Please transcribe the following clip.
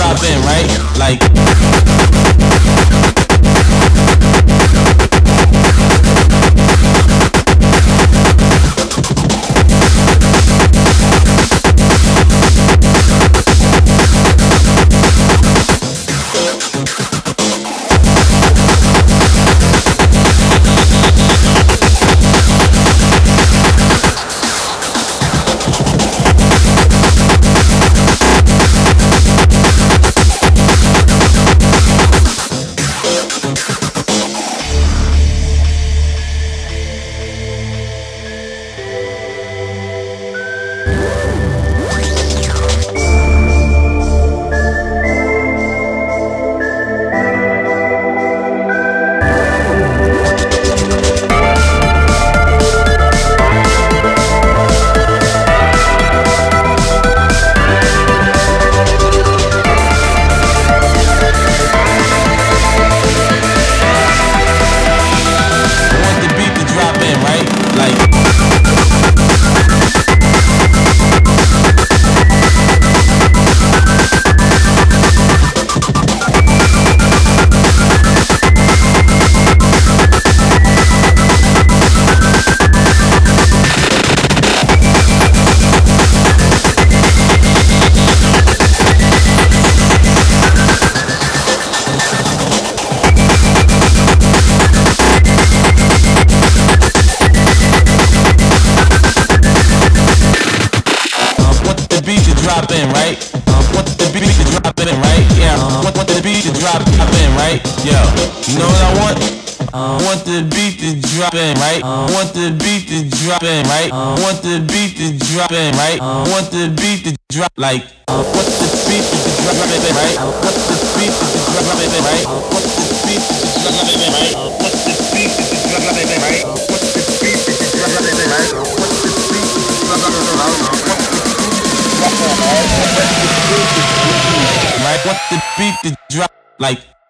drop in, right? Like. Drop in, right? Want the beat to drop in, right? Yeah. Want the beat to drop in, right? Yo, you know what I want? Want the beat to drop in, right? Want the beat to drop in, right? Want the beat to drop in, right? Want the beat to drop like. Want the beat to drop in, right? Want the beat to drop in, right? Want the beat to drop in, right? Want the beat to drop in, right? Want the beat to drop in, right? Want the beat to drop in, right? Right, want the beat to drop like.